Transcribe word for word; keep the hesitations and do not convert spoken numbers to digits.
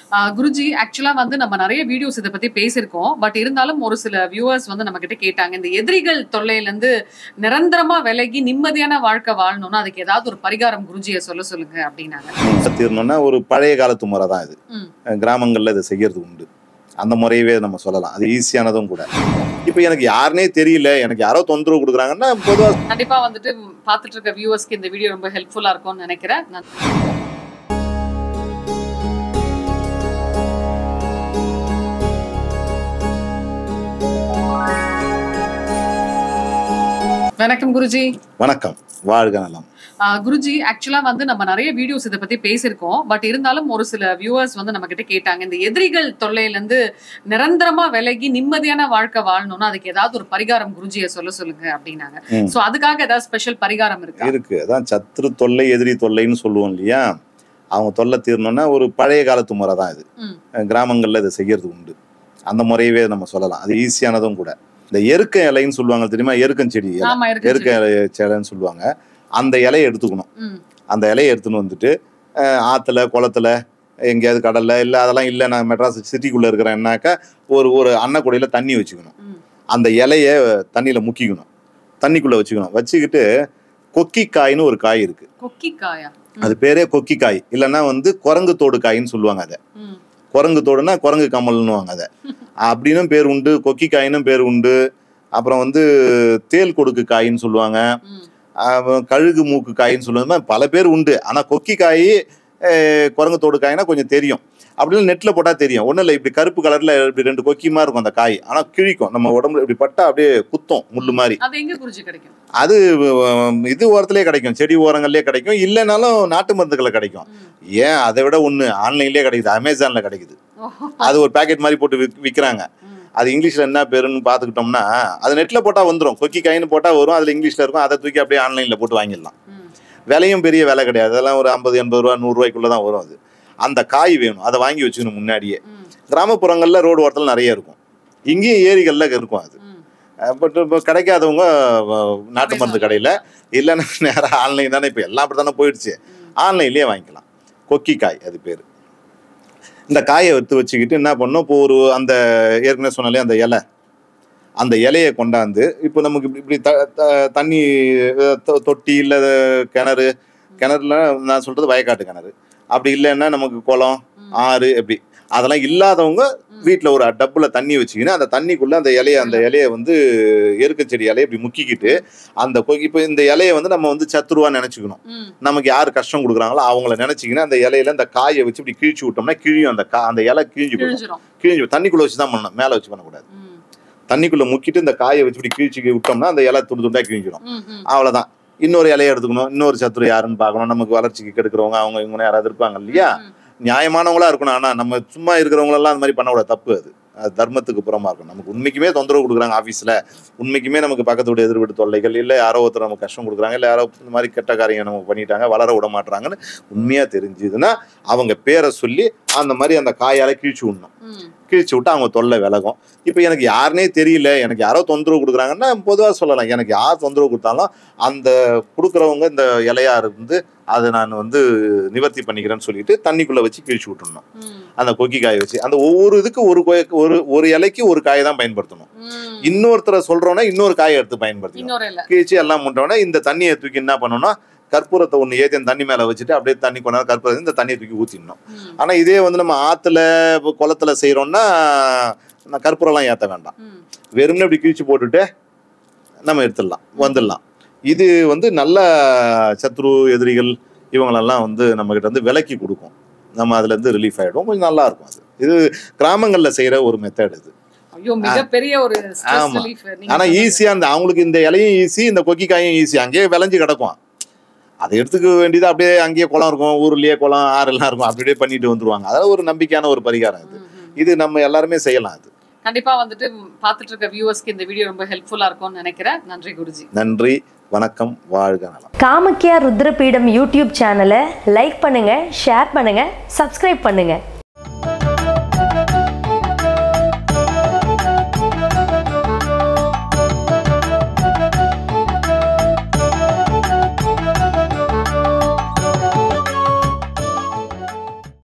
குருஜி ஆக்சுவலா வந்து நம்ம நிறைய வீடியோஸ் இதை பத்தி பேசியிருக்கோம். பட் இருந்தாலும் ஒரு சில வியூவர்ஸ் வந்து நம்ம கிட்ட கேட்டாங்க, இந்த எதிரிகள் தொல்லையில இருந்து நிரந்தரமா விலகி நிம்மதியான வாழ்க்கை வாழணும்னா அதுக்கு ஏதாவது ஒரு பரிகாரம் குருஜியை சொல்ல சொல்லுங்க அப்படின்னாங்க. தீரணும்னா ஒரு பழைய காலத்து முறை தான் இது. கிராமங்கள்ல இதை செய்யறது உண்டு. அந்த முறையவே நம்ம சொல்லலாம். அது ஈஸியானதும் கூட. இப்போ எனக்கு யாருனே தெரியல, எனக்கு யாரோ தொந்தரவு கொடுக்குறாங்கன்னா பொதுவா கண்டிப்பா வந்துட்டு பார்த்துட்டு இருக்க வியூவர்ஸ்க்கு இந்த வீடியோ ரொம்ப ஹெல்ப்ஃபுல்லா இருக்கும்னு நினைக்கிறேன். வணக்கம் குருஜி. வணக்கம், வாழ்க நலம். குருஜி ஆக்சுவலா வந்து நம்ம நிறைய வீடியோஸ் இதை பத்தி பேசியிருக்கோம். பட் இருந்தாலும் ஒரு சில வியூவர்ஸ் வந்து நம்ம கிட்ட கேட்டாங்க, இந்த எதிரிகள் தொல்லையில இருந்து நிரந்தரமா விலகி நிம்மதியான வாழ்க்கை வாழணும்னா அதுக்கு ஏதாவது ஒரு பரிகாரம் குருஜியை சொல்ல சொல்லுங்க அப்படின்னாங்க. சோ அதுக்காக ஏதாவது ஸ்பெஷல் பரிகாரம் இருக்கு? இருக்கு. அதான் சத்ரு தொல்லை எதிரி தொல்லைன்னு சொல்லுவோம் இல்லையா, அவங்க தொல்லை தீரணும்னா ஒரு பழைய காலத்து முறை தான் இது. கிராமங்கள்ல இதை செய்யறது உண்டு. அந்த முறையவே நம்ம சொல்லலாம். அது ஈஸியானதும் கூட. இந்த எருக்க இலைன்னு சொல்லுவாங்க தெரியுமா, எருக்கம் செடி, எருக்க இலைன்னு சொல்லுவாங்க. அந்த இலையை எடுத்துக்கணும். அந்த இலையை எடுத்துன்னு வந்துட்டு ஆற்றுல குளத்துல எங்கேயாவது கடல்ல இல்லை, அதெல்லாம் இல்லை நான் மெட்ராஸ் சிட்டிக்குள்ளே இருக்கிறேன்னாக்கா ஒரு ஒரு அன்னக்குடையில் தண்ணி வச்சுக்கணும். அந்த இலையை தண்ணியில் முக்கிக்கணும், தண்ணிக்குள்ளே வச்சுக்கணும். வச்சுக்கிட்டு கொக்கிக்காய்னு ஒரு காய் இருக்கு. கொக்கிக்காயா? அது பேரே கொக்கிக்காய். இல்லைன்னா வந்து குரங்கு தோடு காயின்னு சொல்லுவாங்க. அதை குரங்கு தோடுனா குரங்கு கமல்னுவாங்க. அதை அப்படின்னும் பேர் உண்டு, கொக்கிக்காயினும் பேர் உண்டு. அப்புறம் வந்து தேல் கொடுக்கு காயின்னு சொல்லுவாங்க, கழுகு மூக்கு காயின்னு சொல்லுவாங்க. பல பேர் உண்டு. ஆனால் கொக்கி காய் குரங்கு தோடு காய்னா கொஞ்சம் தெரியும். அப்படின்னு நெட்டில் போட்டால் தெரியும். ஒன்றும் இல்லை, இப்படி கருப்பு கலரில் இப்படி ரெண்டு கொக்கிமா இருக்கும் அந்த காய். ஆனால் கிழிக்கும், நம்ம உடம்புல இப்படி பட்டா அப்படியே குத்தும் முள்ளு மாதிரி. அது இது ஓரத்துலேயே கிடைக்கும், செடி ஓரங்கள்லேயே கிடைக்கும். இல்லைனாலும் நாட்டு மருந்துகளை கிடைக்கும். ஏன் அதை விட ஒன்று ஆன்லைன்லேயே கிடைக்குது, அமேசானில் கிடைக்குது. அது ஒரு பேக்கெட் மாதிரி போட்டு விக் விற்கிறாங்க. அது இங்கிலீஷில் என்ன பேருன்னு பார்த்துக்கிட்டோம்னா அது நெட்டில் போட்டால் வந்துடும். கொக்கி காயின்னு போட்டால் வரும், அதில் இங்கிலீஷில் இருக்கும். அதை தூக்கி அப்படியே ஆன்லைனில் போட்டு வாங்கிடலாம். விலையும் பெரிய விலை கிடையாது. அதெல்லாம் ஒரு ஐம்பது எண்பது ரூபா நூறுரூவாய்க்குள்ளே தான் வரும். அது அந்த காய் வேணும், அதை வாங்கி வச்சுக்கணும் முன்னாடியே. கிராமப்புறங்களில் ரோடு ஓரத்தில் நிறைய இருக்கும், இங்கேயும் ஏரிகளில் இருக்கும். அது பட் இப்போ கிடைக்காதவங்க நாட்டு மருந்து கடையில், இல்லைன்னா நேராக ஆன்லைன் தானே, இப்போ எல்லாம் அப்படி தானே போயிடுச்சு, ஆன்லைன்லேயே வாங்கிக்கலாம். கொக்கி காய் அது பேர். இந்த காயை எடுத்து வச்சுக்கிட்டு என்ன பண்ணோம், இப்போ ஒரு அந்த ஏற்கனவே சொன்னாலே அந்த இலை, அந்த இலையை கொண்டாந்து இப்போ நமக்கு இப்படி இப்படி த தண்ணி தொட்டி இல்லை கிணறு, கிணறுல நான் சொல்கிறது வயக்காட்டு கிணறு, அப்படி இல்லைன்னா நமக்கு குளம் ஆறு, எப்படி அதெல்லாம் இல்லாதவங்க வீட்டில் ஒரு டப்பில் தண்ணி வச்சுக்கின்னு அந்த தண்ணிக்குள்ளே அந்த இலையை அந்த இலையை வந்து எருக்க செடி இலையை இப்படி முக்கிக்கிட்டு அந்த இப்போ இந்த இலையை வந்து நம்ம வந்து சத்துருவா நினச்சிக்கணும். நமக்கு யார் கஷ்டம் கொடுக்குறாங்களோ அவங்கள நினச்சிக்கின்னு அந்த இலையில அந்த காயை வச்சு இப்படி கிழிச்சு விட்டோம்னா கிழியும். அந்த கா அந்த இலை கிழிஞ்சு போயிடும். கிழிஞ்சு தண்ணிக்குள்ளே வச்சு தான் பண்ணணும், மேலே வச்சு பண்ணக்கூடாது. தண்ணிக்குள்ளே முக்கிட்டு இந்த காயை வச்சு இப்படி கிழிச்சு விட்டோம்னா அந்த இலை துண்டு துண்டாக கிழிஞ்சிடும். அவ்வளோதான். இன்னொரு இலையை எடுத்துக்கணும், இன்னொரு சத்துரு யாருன்னு பார்க்கணும். நமக்கு வளர்ச்சிக்கு கெடுக்கிறவங்க அவங்க இவங்க யாராவது இருப்பாங்க இல்லையா, நியாயமானவங்களா இருக்கணும். ஆனா நம்ம சும்மா இருக்கிறவங்களெல்லாம் அந்த மாதிரி பண்ணக்கூடாது, தப்பு. அது அது தர்மத்துக்கு புறமா இருக்கும். நமக்கு உண்மைக்குமே தொந்தரவு கொடுக்குறாங்க ஆஃபீஸில், உண்மைக்குமே நமக்கு பக்கத்து வீடு எதிர் வீட்டு தொல்லைகள், இல்லை யாரோ ஒருத்தர் நமக்கு கஷ்டம் கொடுக்குறாங்க, இல்லை யாரோ இந்த மாதிரி கெட்ட காரியம் நமக்கு பண்ணிட்டாங்க, வளர விட மாட்டுறாங்கன்னு உண்மையாக தெரிஞ்சுதுன்னா அவங்க பேரை சொல்லி அந்த மாதிரி அந்த காயால் கிழிச்சு விடணும். கிழிச்சு விட்டு அவங்க தொல்லை விலகும். இப்போ எனக்கு யாருனே தெரியல, எனக்கு யாரோ தொந்தரவு கொடுக்குறாங்கன்னா பொதுவாக சொல்லலாம், எனக்கு யார் தொந்தரவு கொடுத்தாலும் அந்த கொடுக்குறவங்க இந்த இலையா இருந்து அதை நான் வந்து நிவர்த்தி பண்ணிக்கிறேன்னு சொல்லிட்டு தண்ணிக்குள்ளே வச்சு கிழிச்சு விட்டுடணும். அந்த கொக்கி காயை வச்சு அந்த ஒவ்வொரு இதுக்கு ஒரு ஒரு ஒரு இலைக்கு ஒரு காயை தான் பயன்படுத்தணும். இன்னொருத்தரை சொல்றோன்னா இன்னொரு காயை எடுத்து பயன்படுத்தணும். கிழிச்சு எல்லாம் முட்டோன்னா இந்த தண்ணியை தூக்கி என்ன பண்ணணும்னா கற்பூரத்தை ஒன்று ஏற்றி அந்த தண்ணி மேலே வச்சுட்டு அப்படியே தண்ணி கொண்டாந்து கற்பூரத்தை இந்த தண்ணியை தூக்கி ஊற்றிடணும். ஆனால் இதே வந்து நம்ம ஆற்றுல குளத்துல செய்கிறோன்னா கற்பூரம்லாம் ஏற்ற வேண்டாம், வெறும்னு இப்படி கிழிச்சு போட்டுட்டு நம்ம எடுத்துடலாம், வந்துடலாம். இது வந்து நல்ல சத்ரு எதிரிகள் இவங்களெல்லாம் வந்து நம்மக்கிட்ட வந்து விலக்கி கொடுக்கும். நம்ம அதுலேருந்து ரிலீஃப் ஆகிடும், கொஞ்சம் நல்லா இருக்கும். அது இது கிராமங்களில் செய்கிற ஒரு மெத்தட். இது ஆமா. ஆனா ஈஸியா அந்த அவங்களுக்கு இந்த இலையும் ஈஸி, இந்த கொக்கிக்காயும் ஈஸி, அங்கேயே விளைஞ்சு கிடக்கும். அதை எடுத்துக்க வேண்டியது அப்படியே அங்கேயே குளம் இருக்கும், ஊர்லயே குளம் ஆறு எல்லாம் இருக்கும், அப்படியே பண்ணிட்டு வந்துருவாங்க. அதெல்லாம் ஒரு நம்பிக்கையான ஒரு பரிகாரம். இது இது நம்ம எல்லாருமே செய்யலாம். அது கண்டிப்பா வந்துட்டு பார்த்துட்டு இருக்க வியூவர்ஸ்க்கு இந்த வீடியோ ரொம்ப ஹெல்ப்ஃபுல்லா இருக்கும்னு நினைக்கிறேன். நன்றி குருஜி. நன்றி, வணக்கம், வாழ்க நலம். காமக்யா ருத்ரபீடம் யூடியூப் சேனலை லைக் பண்ணுங்க, ஷேர் பண்ணுங்க, சப்ஸ்கிரைப் பண்ணுங்க.